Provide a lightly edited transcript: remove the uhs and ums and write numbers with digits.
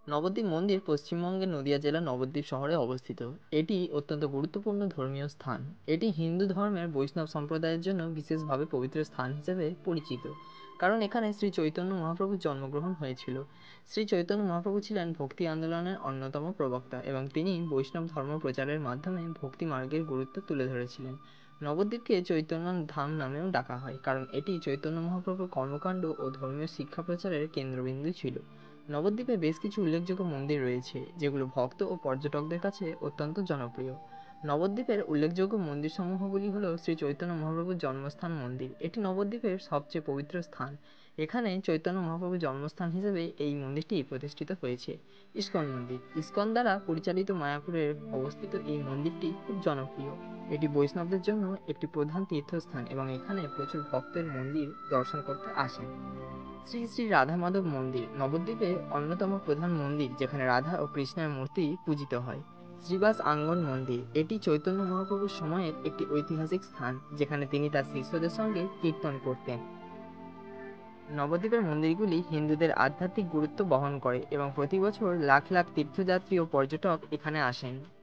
নবদ্বীপ মন্দির পশ্চিমবঙ্গের নদিয়া জেলার নবদ্বীপ শহরে অবস্থিত। এটি অত্যন্ত গুরুত্বপূর্ণ ধর্মীয় স্থান। এটি হিন্দু ধর্মের বৈষ্ণব সম্প্রদায়ের জন্য বিশেষভাবে পবিত্র স্থান হিসেবে পরিচিত, কারণ এখানে শ্রী চৈতন্য মহাপ্রভুর জন্মগ্রহণ হয়েছিল। শ্রী চৈতন্য মহাপ্রভু ছিলেন ভক্তি আন্দোলনের অন্যতম প্রবক্তা এবং তিনি বৈষ্ণব ধর্ম প্রচারের মাধ্যমে ভক্তি মার্গের গুরুত্ব তুলে ধরেছিলেন। নবদ্বীপকে চৈতন্য ধাম নামেও ডাকা হয়, কারণ এটি চৈতন্য মহাপ্রভুর কর্মকাণ্ড ও ধর্মীয় শিক্ষা প্রচারের কেন্দ্রবিন্দু ছিল। নবদ্বীপে বেশ কিছু উল্লেখযোগ্য মন্দির রয়েছে, যেগুলো ভক্ত ও পর্যটকদের কাছে অত্যন্ত জনপ্রিয়। নবদ্বীপের উল্লেখযোগ্য মন্দিরসমূহগুলি হল শ্রী চৈতন্য মহাপ্রভুর জন্মস্থান মন্দির। এটি নবদ্বীপের সবচেয়ে পবিত্র স্থান। এখানে চৈতন্য মহাপ্রভুর জন্মস্থান হিসেবে এই মন্দিরটি প্রতিষ্ঠিত হয়েছে। ইস্কন মন্দির, ইস্কন দ্বারা পরিচালিত মায়াপুরে অবস্থিত এই মন্দিরটি খুব জনপ্রিয়। এটি বৈষ্ণবদের জন্য একটি প্রধান তীর্থস্থান এবং এখানে প্রচুর ভক্তের মন্দির দর্শন করতে আসেন। শ্রী শ্রী রাধা মাধব মন্দির নবদ্বীপের অন্যতম প্রধান মন্দির, যেখানে রাধা ও কৃষ্ণের মূর্তি পূজিত হয়। শ্রীবাস আঙ্গন মন্দির, এটি চৈতন্য মহাপ্রভুর সময়ের একটি ঐতিহাসিক স্থান, যেখানে তিনি তার শিষ্যদের সঙ্গে কীর্তন করতেন। নবদ্বীপের মন্দিরগুলি হিন্দুদের আধ্যাত্মিক গুরুত্ব বহন করে এবং প্রতি বছর লাখ লাখ তীর্থযাত্রী ও পর্যটক এখানে আসেন।